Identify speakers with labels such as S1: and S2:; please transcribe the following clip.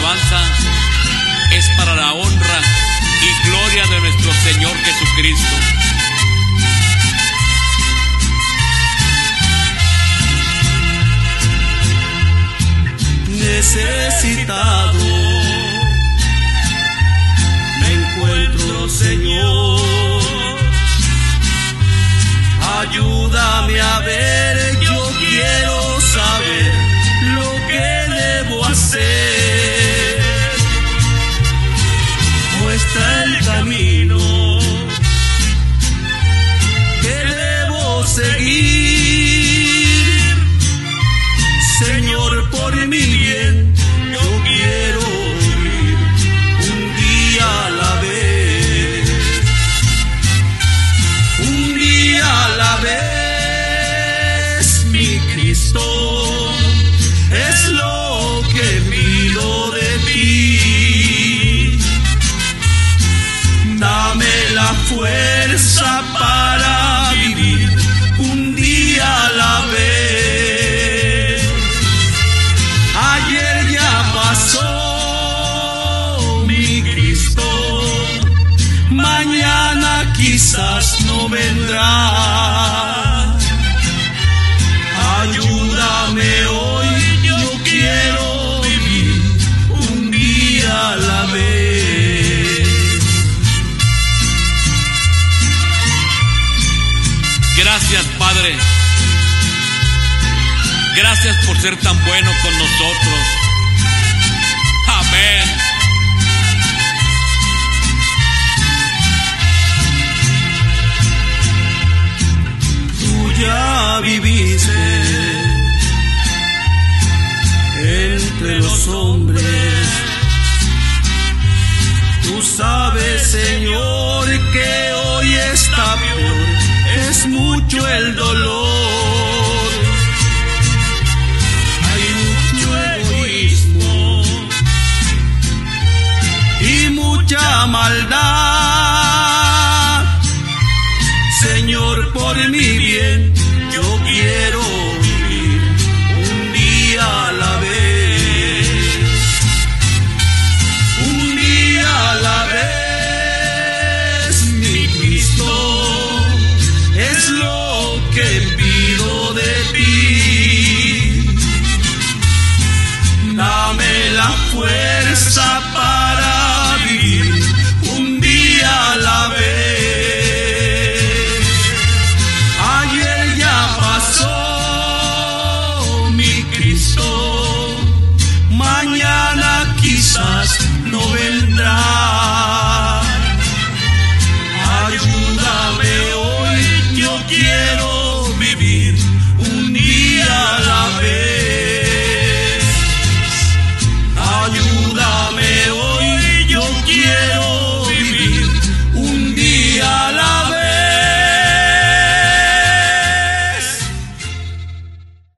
S1: alabanza es para la honra y gloria de nuestro Señor Jesucristo.
S2: Necesitado me encuentro, Señor, ayúdame a ver, yo quiero saber lo que debo hacer. Muestra el camino que debo seguir, Señor, por mi bien, yo quiero vivir un día a la vez, un día a la vez, mi Cristo, es lo que pido de ti. Dame la fuerza para vivir un día a la vez. Ayer ya pasó, mi Cristo, mañana quizás no vendrá. Ayúdame hoy, yo quiero vivir un día a la vez.
S1: Gracias, Padre. Gracias por ser tan bueno con nosotros. Amén.
S2: Tú ya viviste entre los hombres. Tú sabes, Señor, que hoy está peor. Es mucho el dolor, hay mucho egoísmo y mucha maldad. Señor, por mi bien, yo quiero vivir un día a la vez, un día a la vez, mi Cristo, es lo que pido.